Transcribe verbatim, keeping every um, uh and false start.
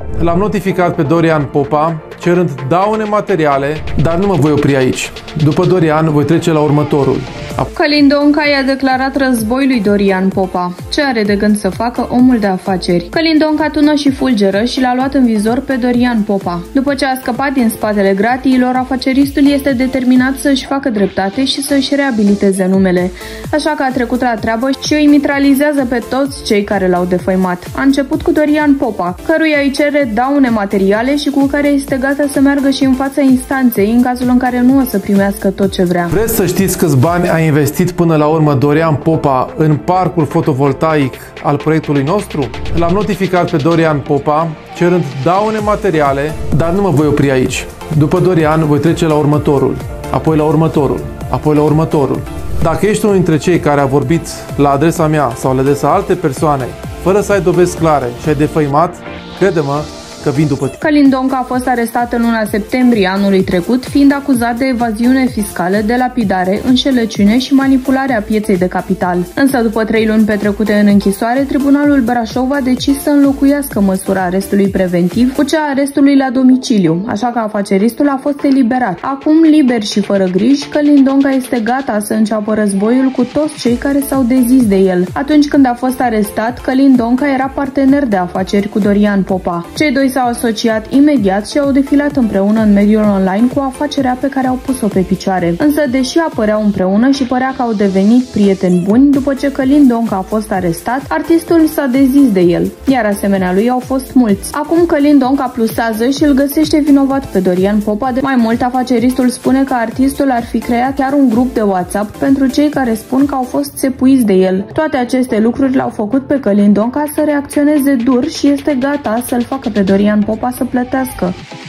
L-am notificat pe Dorian Popa, cerând daune materiale, dar nu mă voi opri aici. După Dorian, voi trece la următorul. Călin Donca i-a declarat război lui Dorian Popa. Ce are de gând să facă omul de afaceri? Călin Donca tună și fulgeră și l-a luat în vizor pe Dorian Popa. După ce a scăpat din spatele gratiilor, afaceristul este determinat să-și facă dreptate și să-și reabiliteze numele. Așa că a trecut la treabă și îi mitralizează pe toți cei care l-au defăimat. A început cu Dorian Popa, căruia îi cere daune materiale și cu care este gata să meargă și în fața instanței în cazul în care nu o să primească tot ce vrea. Vreți să știți câți bani a investit până la urmă Dorian Popa în parcul fotovoltaic al proiectului nostru? L-am notificat pe Dorian Popa, cerând daune materiale, dar nu mă voi opri aici. După Dorian, voi trece la următorul, apoi la următorul, apoi la următorul. Dacă ești unul dintre cei care a vorbit la adresa mea sau la adresa alte persoane, fără să ai dovezi clare și ai defăimat, crede-mă că vin după tine. Călin Donca a fost arestat în luna septembrie anului trecut, fiind acuzat de evaziune fiscală, de lapidare, înșelăciune și manipularea pieței de capital. Însă, după trei luni petrecute în închisoare, Tribunalul Brașov a decis să înlocuiască măsura arestului preventiv cu cea a arestului la domiciliu, așa că afaceristul a fost eliberat. Acum, liber și fără griji, Călin Donca este gata să înceapă războiul cu toți cei care s-au dezis de el. Atunci când a fost arestat, Călin Donca era partener de afaceri cu Dorian Popa. Cei doi s-au asociat imediat și au defilat împreună în mediul online cu afacerea pe care au pus-o pe picioare. Însă, deși apăreau împreună și părea că au devenit prieteni buni, după ce Călin Donca a fost arestat, artistul s-a dezis de el, iar asemenea lui au fost mulți. Acum Călin Donca plusează și îl găsește vinovat pe Dorian Popa. De mai mult, afaceristul spune că artistul ar fi creat chiar un grup de WhatsApp pentru cei care spun că au fost țepuiți de el. Toate aceste lucruri l-au făcut pe Călin Donca să reacționeze dur și este gata să-l facă pe Dorian Popa să plătească.